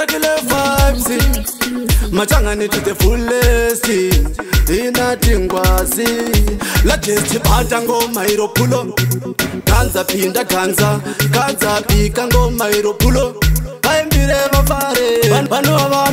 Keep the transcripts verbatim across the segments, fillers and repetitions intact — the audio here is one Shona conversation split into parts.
Regular vibes, machangani to the fullest. Inatingwazi la gesti pata ngoma iropulo. Kanza pinda kanza, kanza pika ngoma iropulo. Aimbire mafare, vanu hava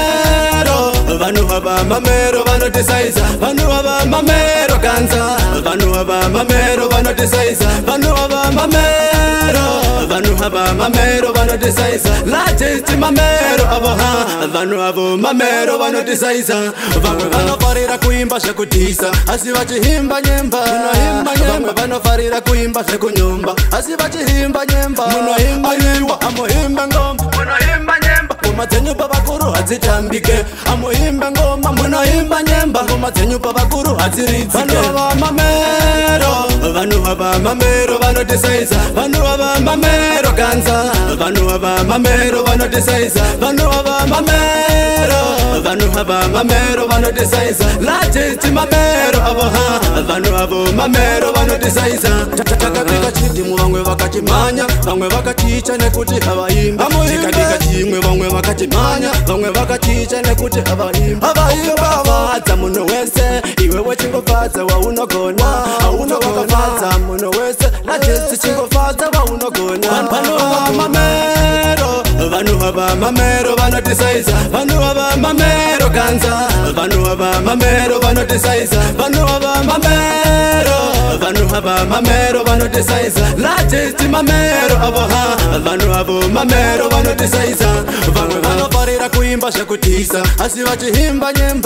mamero, vanu hava mamero, vanu desaiza, vanu hava mamero kanza, vanu hava mamero, vanu desaiza, vanu hava mamero, vanu hava mamero, vanu desaiza, la gesti mamero avaha, vanu hava mamero, vanu desaiza, vanu vanu farira kuimba shakutisa, asivachi himba nyemba, himba nyemba, vanu farira kuimba shakunyumba, asivachi himba nyemba, himba nyemba, amo himba ngomba. Muno himba nyemba ngoma zenyu babakuru hazitambike. Amo himba ngoma muno himba nyemba ngoma zenyu babakuru hazirizike. Vanu hava mamero, vanu hava mamero, vanu desaiza, vanu hava mamero kanza, vanu hava mamero, vanu desaiza, vanu hava mamero, vanu hava mamero, vanu desaiza, la gesti mamero avaha, vanu hava mamero, vanu desaiza. Takapika chiti mu vamwe vakachimanya, vamwe vakaticha nekuti havaimba. Tikadika chimwe vamwe vakachimanya, vamwe vakaticha nekuti havaimba. Havaimba havadza muno wese, iwe wechingofadza waunogona, haunogona muno wese, la gesti chingofadza waunogona. Vanu hava mamero, vanu hava mamero, vanu desaiza, vanu hava mamero kanza, vanu hava mamero, vanu desaiza, vanu hava mamero, vanu hava mamero, vanu desaiza, la gesti mamero avaha, vanu hava mamero, vanu desaiza. Vamwe vanofarira kuimba shakutisa, asivachi himba nyemba,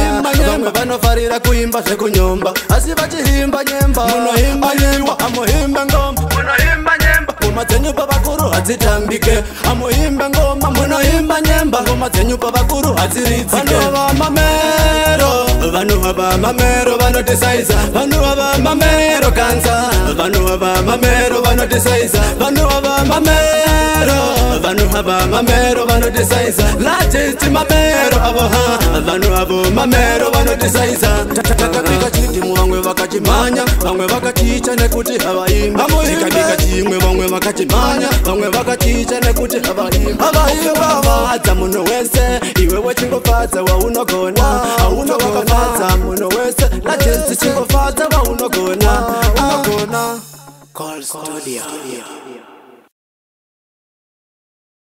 vamwe vanofarira kuimba shakunyumba, asivachi himba nyemba, muno himba nyemba, amo himba ngomba, muno himba nyemba ngoma zenyu babakuru hazitambike. Amo himba ngoma, muno himba nyemba ngoma zenyu babakuru hazirizike. Vanu hava mamero, vanu hava mamero, vanu desaiza, vanu hava mamero kanza, vanu hava mamero, vanu desaiza, vanu hava mamero, vanu hava mamero, vanu desaiza, la gesti mamero avaha, vanu hava mamero, vanu desaiza. Takapika chiti mu vamwe vakachimanya, vamwe vakaticha nekuti havaimba. Tikadika chimwe vamwe vakachimanya, vamwe vakaticha nekuti havaimba. Havaimba havadza muno wese, iwe wechingofadza waunogona, haunogona muno wese, la gesti chingofadza waunogona, unogona. Call Studio.